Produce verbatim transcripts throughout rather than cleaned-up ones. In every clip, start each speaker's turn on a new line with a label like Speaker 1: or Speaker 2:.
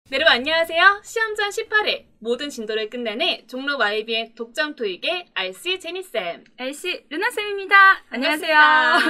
Speaker 1: 네, 여러분 안녕하세요. 시험 전 십팔 일 모든 진도를 끝내는 종로 와이비엔 독점 토익의 알씨 제니쌤,
Speaker 2: 엘씨 루나쌤입니다. 안녕하세요.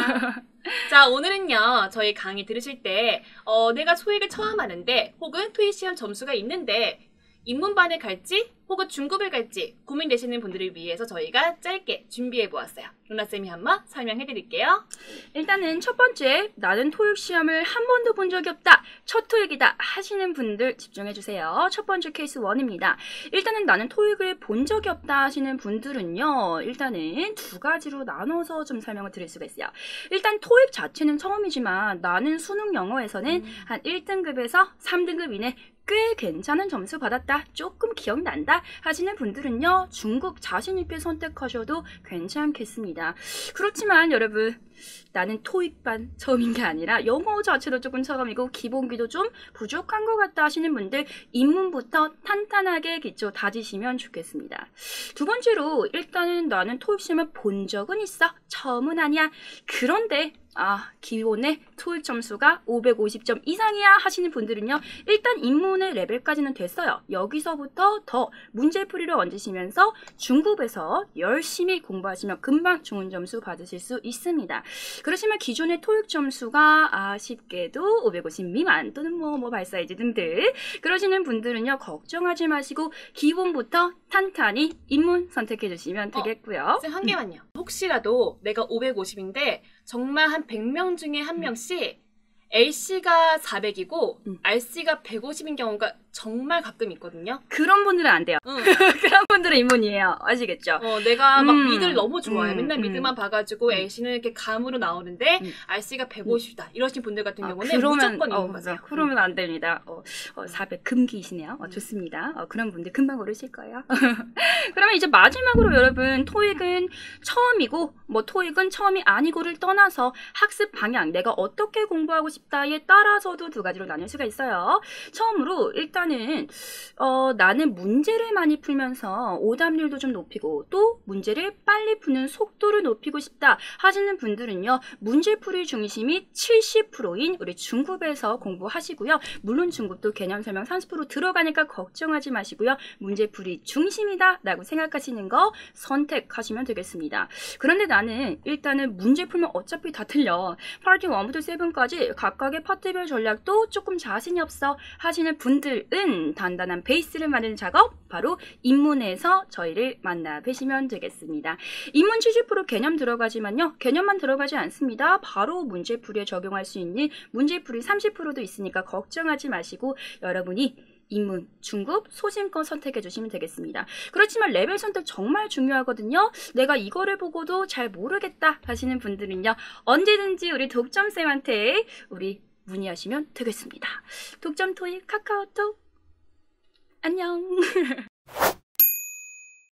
Speaker 1: 자, 오늘은요 저희 강의 들으실 때 어, 내가 토익을 처음 하는데 혹은 토익 시험 점수가 있는데 입문반을 갈지 혹은 중급을 갈지 고민되시는 분들을 위해서 저희가 짧게 준비해보았어요. 루나쌤이 한번 설명해드릴게요.
Speaker 2: 일단은 첫 번째, 나는 토익 시험을 한 번도 본 적이 없다, 첫 토익이다 하시는 분들 집중해주세요. 첫 번째 케이스 일입니다. 일단은 나는 토익을 본 적이 없다 하시는 분들은요, 일단은 두 가지로 나눠서 좀 설명을 드릴 수가 있어요. 일단 토익 자체는 처음이지만 나는 수능 영어에서는 음. 한 일 등급에서 삼 등급 이내 꽤 괜찮은 점수 받았다, 조금 기억난다 하시는 분들은요, 중급 자신있게 선택하셔도 괜찮겠습니다. 그렇지만 여러분, 나는 토익반 처음인 게 아니라 영어 자체도 조금 처음이고 기본기도 좀 부족한 것 같다 하시는 분들, 입문부터 탄탄하게 기초 다지시면 좋겠습니다. 두 번째로, 일단은 나는 토익 시험을 본 적은 있어, 처음은 아니야, 그런데 아, 기본의 토익 점수가 오백오십 점 이상이야 하시는 분들은요, 일단 입문의 레벨까지는 됐어요. 여기서부터 더 문제풀이를 얹으시면서 중급에서 열심히 공부하시면 금방 좋은 점수 받으실 수 있습니다. 그러시면 기존의 토익 점수가 아쉽게도 오백오십 미만 또는 뭐, 뭐 발사이즈 등등 그러시는 분들은요, 걱정하지 마시고 기본부터 탄탄히 입문 선택해 주시면 되겠고요.
Speaker 1: 어, 쌤, 한 개만요. 음. 혹시라도 내가 오백오십인데 정말 한 백 명 중에 한 명씩 엘씨가 사백이고 음. 알씨가 백오십인 경우가 정말 가끔 있거든요.
Speaker 2: 그런 분들은 안 돼요. 응. 그런 분들은 입문이에요. 아시겠죠?
Speaker 1: 어, 내가 막 음. 미드를 너무 좋아해. 음. 맨날
Speaker 2: 음.
Speaker 1: 미드만 봐가지고 엘씨는 이렇게 감으로 나오는데 음. 알씨가 백오십이다. 이러신 분들 같은 아, 경우는 그러면, 무조건 입문 가세요.
Speaker 2: 어, 그러면 안 됩니다. 어, 어, 사백 금기이시네요. 어, 좋습니다. 어, 그런 분들 금방 오르실 거예요. 그러면 이제 마지막으로 여러분, 토익은 처음이고 뭐 토익은 처음이 아니고를 떠나서 학습 방향, 내가 어떻게 공부하고 싶다에 따라서도 두 가지로 나눌 수가 있어요. 처음으로 일단은 어, 나는 문제를 많이 풀면서 오답률도 좀 높이고 또 문제를 빨리 푸는 속도를 높이고 싶다 하시는 분들은요, 문제풀이 중심이 칠십 퍼센트인 우리 중급에서 공부하시고요. 물론 중급도 개념 설명 삼십 퍼센트 들어가니까 걱정하지 마시고요. 문제풀이 중심이다 라고 생각하시는 거 선택하시면 되겠습니다. 그런데 나는 일단은 문제 풀면 어차피 다 틀려, 파트 일부터 칠까지 각각의 파트별 전략도 조금 자신이 없어 하시는 분들은 단단한 베이스를 만드는 작업, 바로 입문에서 저희를 만나 뵈시면 되겠습니다. 입문 칠십 퍼센트 개념 들어가지만요, 개념만 들어가지 않습니다. 바로 문제풀이에 적용할 수 있는 문제풀이 삼십 퍼센트도 있으니까 걱정하지 마시고 여러분이 입문, 중급, 소신껏 선택해 주시면 되겠습니다. 그렇지만 레벨 선택 정말 중요하거든요. 내가 이거를 보고도 잘 모르겠다 하시는 분들은요, 언제든지 우리 독점쌤한테 우리 문의하시면 되겠습니다. 독점 토익 카카오톡 안녕.